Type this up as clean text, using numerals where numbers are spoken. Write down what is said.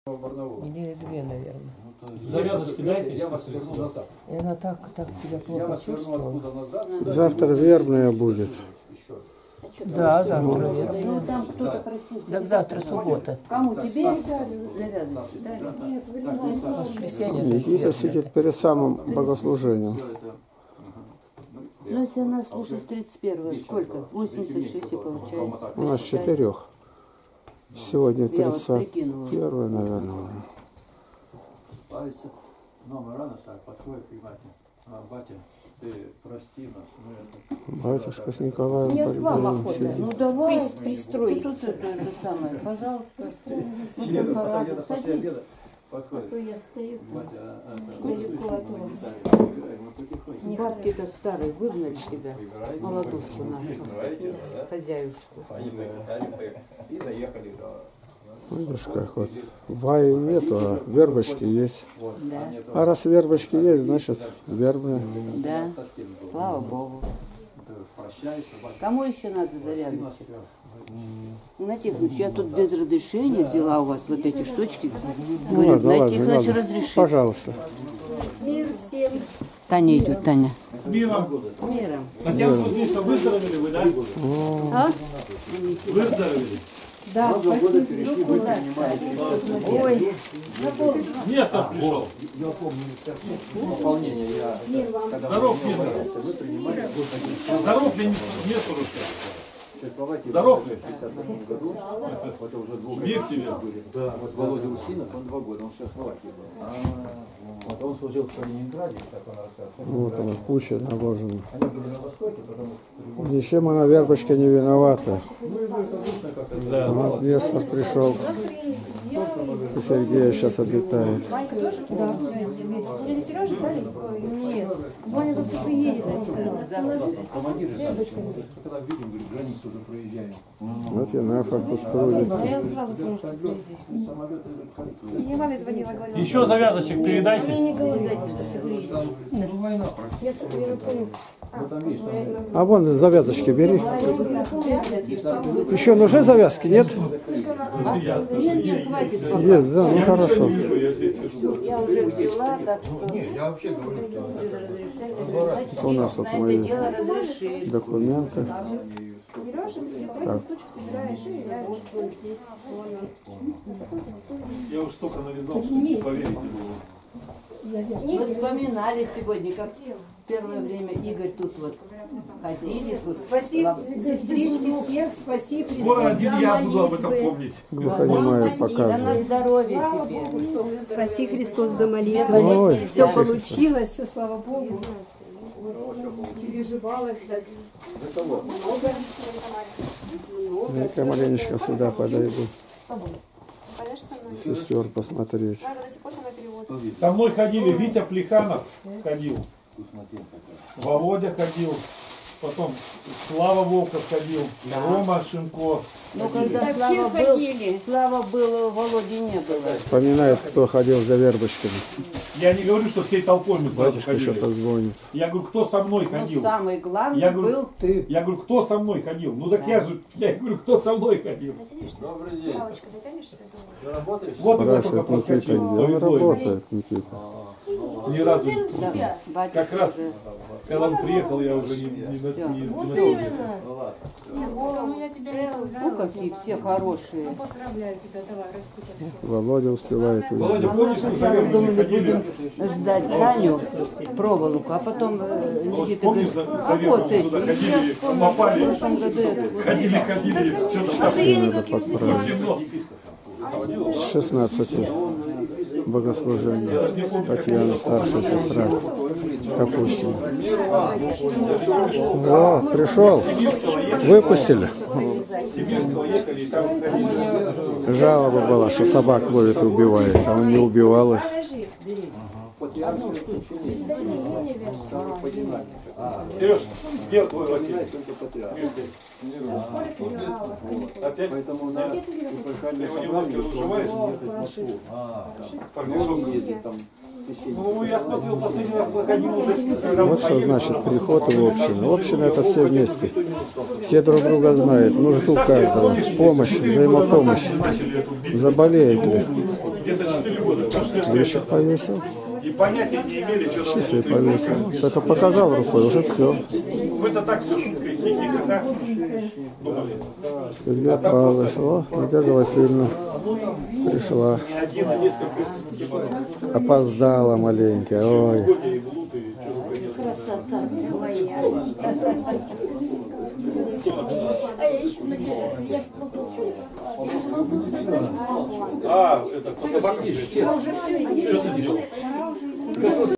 Или две, наверное. Завязочки дайте. И она так тебя плохо чувствовала. Завтра вербная будет. Да, завтра вербная. Ну там кто-то просил. Так завтра суббота. Кому? Тебе или завязочки? Нет, Воскресенье же. Никита сидит перед самым богослужением. ну если она слушает 31-го, сколько? 86 и получается. У нас 4. Сегодня Я вот 31, наверное. Пальцы. Номер рано так подходит, понимаете. Батя, ты прости нас. Батюшка с Николаем Нет, вам охота. сидит. Ну давай, Пристроиться. Тут это самое, пожалуйста. После обеда подходит. Я стою Батя, далеко от вас. Бабки-то старые выгнали тебя, молодушку нашу, хозяюшку. И доехали до... Видишь, как вот. Ваи нету, а вербочки есть. Да, А раз вербочки есть, значит вербная. да, слава Богу. Кому еще надо завязочек? Игнатий Иванович, я тут без разрешения взяла у вас вот эти штучки. Говорю, Игнатий Иванович, разреши. Пожалуйста. Мир всем. Таня идет, Таня. С миром. Миром. Татьяна Сергеевна, выздоровели вы, да? А? Выздоровели. Да, спасибо. Ой, Место пришел. мир вам. Здоров, Нестор. Здоров ли Нестор? Здоров ли? Мир тебе. Да, вот Володя Усинов, он 2 года, он сейчас в Словакии был. Вот он служил в Калининграде, как он рассказывал. Вот она, куча наложена. Они были на Востоке, потому что... Ничем она вербочка не виновата. Да. Вот Нестор пришел. И Сергея сейчас обитает. Ванька тоже? Да. Или Сережа, да? Нет. Ваня завтра приедет. Командир же сейчас, когда видим, говорит, границу уже проезжаем. Вот Янафа тут трудится. Я сразу поняла, что здесь. Мне маме звонила, говорила. Еще завязочек Мне передайте. не говорили, что ты приедешь. Ну, война Я не понял. А вон завязочки бери. Еще нужны завязки, нет? Нет, хватит. Есть, да, ну хорошо. Я уже взяла, так что Не, я вообще говорю, что... без разрешения. У нас вот На это мои дело разрешили. документы. Берешь, и 8 штучек собираешь и явишь. Вот здесь. Я уже столько навязал, что не поверите было. Мы вспоминали сегодня, как в первое время Игорь тут вот ходили. Тут. Спаси, сестрички, всех, спаси, Христос. Скоро один за я буду об этом молитвы. помнить. Глухонемая Да показывает. на здоровье тебе. Спаси, Христос, за молитвы. Ой, Все получилось, все, слава Богу. Переживалась. я маленечко сюда подойду. Пойдешь со мной? Сестер посмотреть. Надо до сих пор на перевод. Со мной ходили Витя Плеханов ходил. Володя ходил. Потом Слава Волков ходил. Рома Шимко. Но когда Так Слава все был, ходили. Слава был, Володи не было. Вспоминает, кто ходил за вербочками. Я не говорю, что всей толпой мы сразу Батюшка что-то ходили. звонит. Я говорю, кто со мной Но ходил? самый главный Я говорю, был ты. Я говорю, кто со мной ходил? Ну так я говорю, кто со мной ходил? Дотянешься? Добрый день. Палочка, дотянешься? Ты работаешь? Вот и я только Спрашивает Никита, проскочил. где То он и злой. работает, Никита. Ни разу. Да, батюшка Как раз, уже. когда он приехал, я уже не Ну, я тебя Ну, какие все хорошие. поздравляю тебя, давай, расти. Володя успевает Володя, уйти. помнишь, мы за вербами ходили? Ждать Таню, проволоку, а потом Никита Помнишь, говорит, за а вот вербами эти. сюда И я ходили, вспомнила, лопали, в прошлом году я такой. ходили, что-то там. Надо подправить. Кино. С 16 богослужения. Татьяна, старшая сестра Капустина. О, пришел. Выпустили. С Сибирского ехали, и там ходили. Жалоба была, что собак ловит и убивает, а он не убивал их. Сереж, где твой Василий? Опять? Ты его немножко разжимаешь? Фартишок? Ну, я смотрел, последний раз проходил уже. Вот что значит приход в общину. Община — это все вместе. Все друг друга знают. Нужен у каждого помощь, взаимопомощь. Заболеет ли? где-то 4 года. Потому что Ключик повесил. и понятия не имели, что там Часы внутри. повесил. Только показал рукой, уже все. Вы-то так все шутка, хихика, да? Думали. Сергей Павлович, о, Надежда Васильевна пришла. Не один, а несколько. Опоздала маленькая, ой. И в лут, и что только нет. Красота ты моя. А я еще надеялась, я в полтосу. Я же могу забрать. А, это по собакам? Я уже все, иди. Что ты делал?